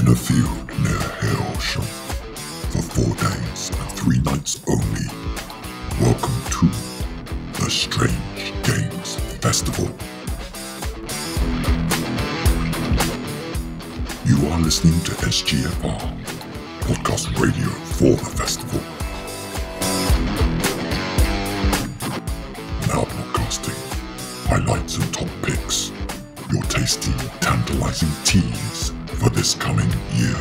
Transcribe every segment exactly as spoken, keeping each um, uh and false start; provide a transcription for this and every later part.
in a field near Hailsham for four days and three nights only. Welcome to the Strange Games Festival. You are listening to S G F R, podcast radio for the festival. Now broadcasting highlights and top picks, your tasty, tantalizing tease for this coming year.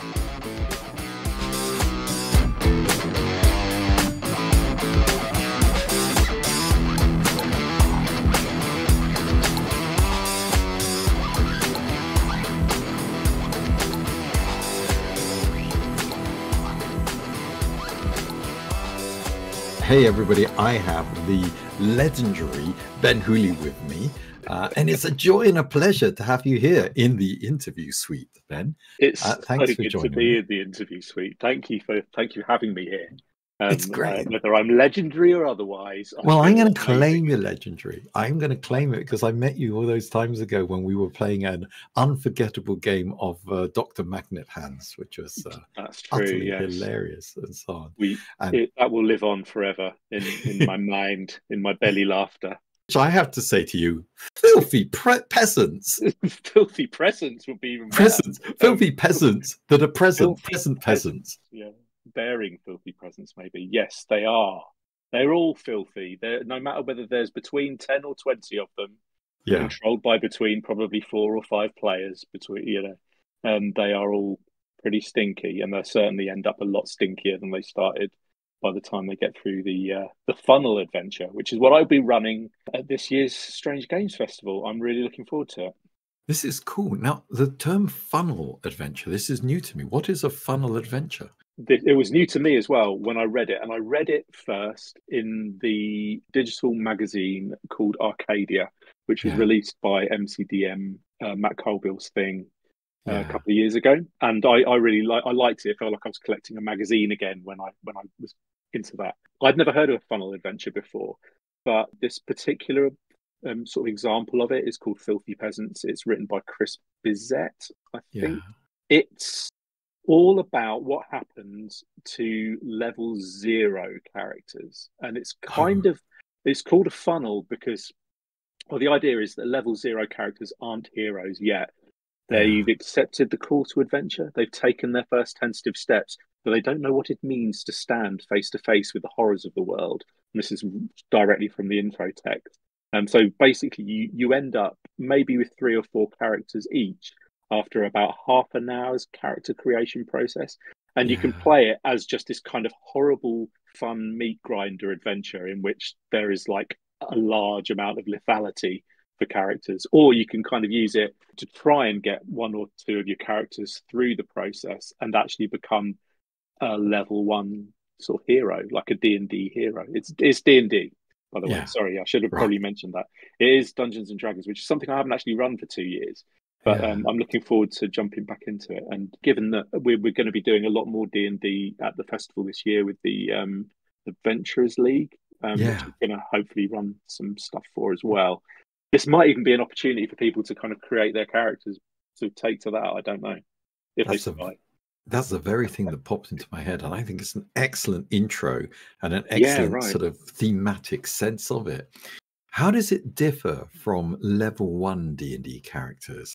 Hey everybody, I have the legendary Ben Hooley with me, uh, and it's a joy and a pleasure to have you here in the interview suite, Ben. It's uh, so thanks for good joining to be me. in the interview suite. Thank you for thank you for having me here. Um, It's great. Uh, whether I'm legendary or otherwise. I Well, I'm feel going to amazing. claim you're legendary. I'm going to claim it because I met you all those times ago when we were playing an unforgettable game of uh, Doctor Magnet Hands, which was uh, That's true. utterly Yes, hilarious and so on. we And it, that will live on forever in in my mind, in my belly laughter. which I have to say to you, filthy pre- peasants. Filthy presents would be even better. Presents, filthy peasants that are present, Filthy present peasants. Yeah, bearing filthy presents. Maybe yes, they are. They're all filthy. They're no matter whether there's between ten or twenty of them. Yeah, Controlled by between probably four or five players between you know and they are all pretty stinky, and they certainly end up a lot stinkier than they started by the time they get through the uh, the funnel adventure, which is what I'll be running at this year's Strange Games Festival. I'm really looking forward to it. this is cool. Now, the term funnel adventure, this is new to me. What is a funnel adventure? It was new to me as well when I read it, and I read it first in the digital magazine called Arcadia, which was Yeah. released by M C D M, uh, Matt Colville's thing. Uh, Yeah. a couple of years ago, and I, I really like I liked it. It felt like I was collecting a magazine again when I when I was into that. I'd never heard of a funnel adventure before, but this particular um, sort of example of it is called Filthy Peasants. It's written by Chris Bizet, I think. Yeah. It's all about what happens to level zero characters, and it's kind Oh. of it's called a funnel because, well, the idea is that level zero characters aren't heroes yet. They've Yeah. accepted the call to adventure. They've taken their first tentative steps, but they don't know what it means to stand face to face with the horrors of the world. And this is directly from the intro text. And so basically, you, you end up maybe with three or four characters each after about half an hour's character creation process. And you can Yeah. play it as just this kind of horrible, fun meat grinder adventure in which there is like a large amount of lethality for characters, or you can kind of use it to try and get one or two of your characters through the process and actually become a level one sort of hero, like a D and D hero. It's it's D and D, by the way. Yeah. Sorry, I should have Right. probably mentioned that. It is Dungeons and Dragons, which is something I haven't actually run for two years. But Yeah. um, I'm looking forward to jumping back into it. And given that we're, we're going to be doing a lot more D and D at the festival this year with the um, Adventurers League, um, Yeah. which we're going to hopefully run some stuff for as well. This might even be an opportunity for people to kind of create their characters to take to that. I don't know if That's they a survive. that's the very thing that popped into my head, and I think it's an excellent intro and an Yeah, excellent right. sort of thematic sense of it. How does it differ from level one D and D characters?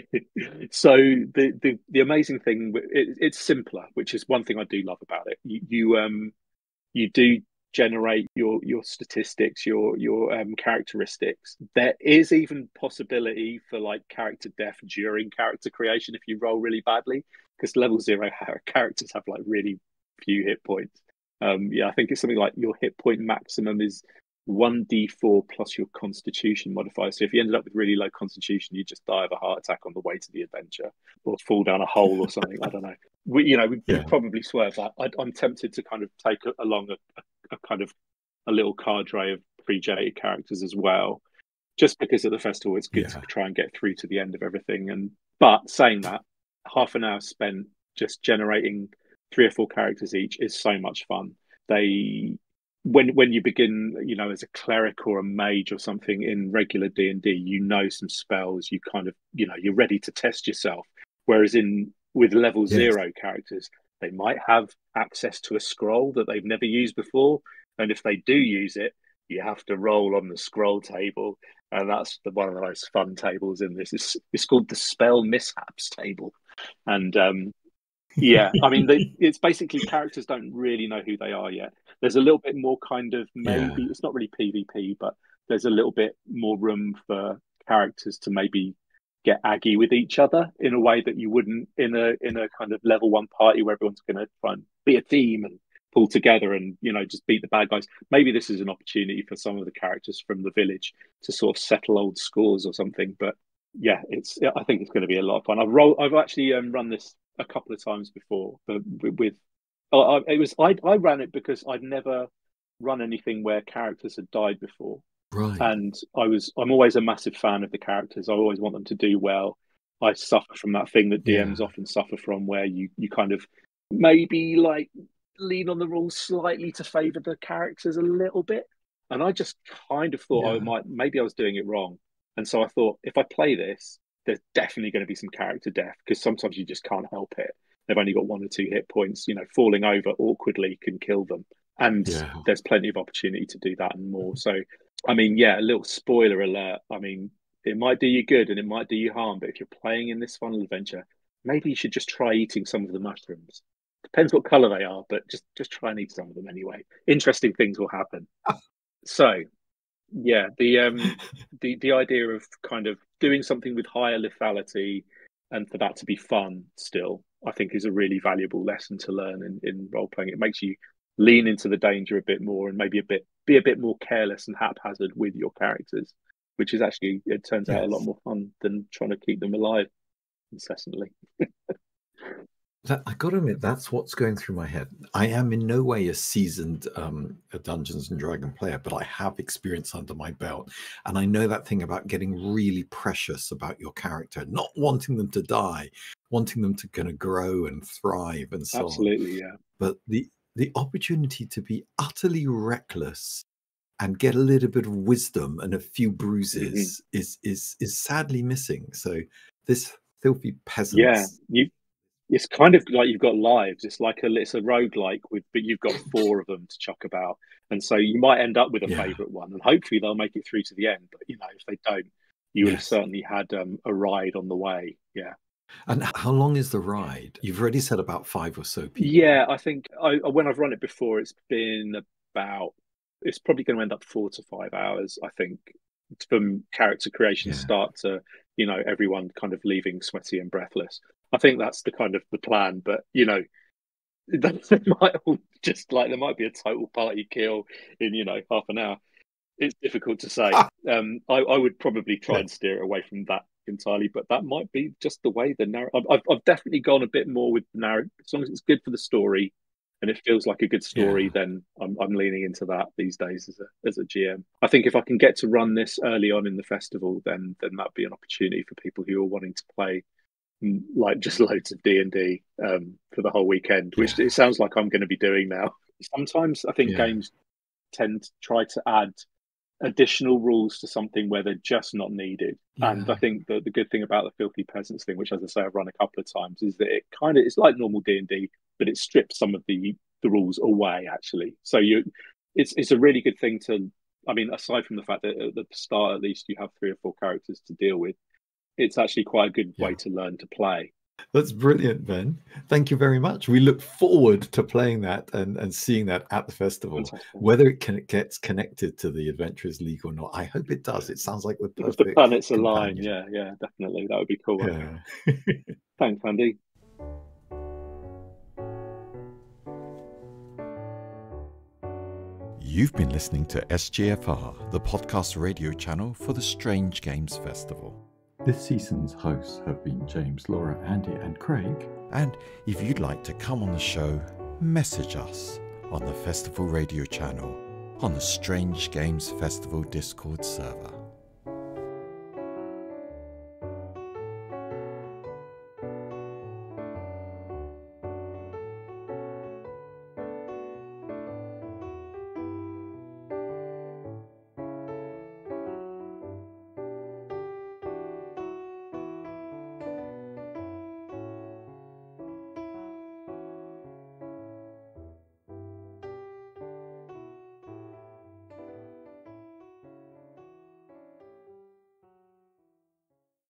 So the, the the amazing thing, it, it's simpler, which is one thing I do love about it. You, you um you do generate your your statistics, your your um, characteristics. There is even possibility for like character death during character creation if you roll really badly, because level zero characters have like really few hit points. Um, yeah, I think it's something like your hit point maximum is one d four plus your constitution modifier. So if you ended up with really low constitution, you just die of a heart attack on the way to the adventure, or fall down a hole or something. I don't know. We, you know, we Yeah. would probably swerve that. I, I'm tempted to kind of take a, along a, a, a kind of a little cadre of pre-generated characters as well, just because at the festival it's good Yeah. to try and get through to the end of everything. And but saying that, half an hour spent just generating three or four characters each is so much fun. They when when you begin, you know, as a cleric or a mage or something in regular D and D, you know some spells. You kind of, you know, you're ready to test yourself. Whereas in with level Yes. zero characters, they might have access to a scroll that they've never used before. And if they do use it, you have to roll on the scroll table. And that's the, one of the most fun tables in this. It's, it's called the Spell Mishaps table. And um, yeah, I mean, they, it's basically characters don't really know who they are yet. There's a little bit more kind of maybe, Yeah. it's not really PvP, but there's a little bit more room for characters to maybe get aggy with each other in a way that you wouldn't in a in a kind of level one party where everyone's going to try and be a team and pull together and, you know, just beat the bad guys. Maybe this is an opportunity for some of the characters from the village to sort of settle old scores or something. But yeah, it's I think it's going to be a lot of fun. I've rolled, I've actually um, run this a couple of times before, but with, with oh, I, it was I I ran it because I'd never run anything where characters had died before. Right. And I was, I'm always a massive fan of the characters. I always want them to do well. I suffer from that thing that D Ms Yeah. often suffer from, where you, you kind of maybe like lean on the rules slightly to favour the characters a little bit. And I just kind of thought Yeah. I might, maybe I was doing it wrong. And so I thought, if I play this, there's definitely going to be some character death, because sometimes you just can't help it. They've only got one or two hit points. You know, falling over awkwardly can kill them. And Yeah. there's plenty of opportunity to do that and more. So, I mean, yeah, a little spoiler alert. I mean, it might do you good and it might do you harm, but if you're playing in this final adventure, maybe you should just try eating some of the mushrooms. Depends what color they are, but just just try and eat some of them anyway. Interesting things will happen. So, yeah, the um the the idea of kind of doing something with higher lethality and for that to be fun still, I think is a really valuable lesson to learn in, in role playing. It makes you lean into the danger a bit more and maybe a bit be a bit more careless and haphazard with your characters, which is actually, it turns out, a lot Yes. more fun than trying to keep them alive incessantly. That, I got to admit, that's what's going through my head. I am in no way a seasoned um, a Dungeons and Dragon player, but I have experience under my belt, and I know that thing about getting really precious about your character, not wanting them to die, wanting them to kind of grow and thrive and so on. Absolutely, yeah. But the the opportunity to be utterly reckless and get a little bit of wisdom and a few bruises Mhm. is is is sadly missing. So this filthy peasants. Yeah, you. It's kind of like you've got lives. It's like a it's a roguelike with, but you've got four of them to chuck about, and so you might end up with a Yeah. favourite one, and hopefully they'll make it through to the end. But you know, if they don't, you will have Yes. certainly had um, a ride on the way. Yeah. And how long is the ride? You've already said about five or so people. Yeah, I think I, when I've run it before, it's been about. It's probably going to end up four to five hours. I think from character creation Yeah. start to, you know, everyone kind of leaving sweaty and breathless. I think that's the kind of the plan. But you know, they might all just like there might be a total party kill in, you know, half an hour. It's difficult to say. um, I, I would probably try Yeah. and steer it away from that entirely, but that might be just the way the narrative. I've, I've definitely gone a bit more with the narrative. As long as it's good for the story and it feels like a good story, Yeah. then I'm, I'm leaning into that these days as a as a G M. I think if I can get to run this early on in the festival, then then that'd be an opportunity for people who are wanting to play like just loads of D and D um, for the whole weekend, which Yeah. it sounds like I'm going to be doing now. Sometimes I think Yeah. games tend to try to add additional rules to something where they're just not needed. Yeah. And I think that the good thing about the Filthy Peasants thing, which as I say I've run a couple of times, is that it kind of it's like normal D and D, but it strips some of the the rules away actually. So you, it's it's a really good thing to. I mean, aside from the fact that at the start at least you have three or four characters to deal with, it's actually quite a good Yeah. way to learn to play. That's brilliant, Ben. Thank you very much. We look forward to playing that and, and seeing that at the festival. Fantastic. Whether it, can, it gets connected to the Adventurers League or not, I hope it does. It sounds like the If perfect the planets align, companion. yeah, yeah, definitely. That would be cool. Yeah. Thanks, Andy. You've been listening to S G F R, the podcast radio channel for the Strange Games Festival. This season's hosts have been James, Laura, Andy, and Craig. And if you'd like to come on the show, message us on the Festival Radio channel on the Strange Games Festival Discord server.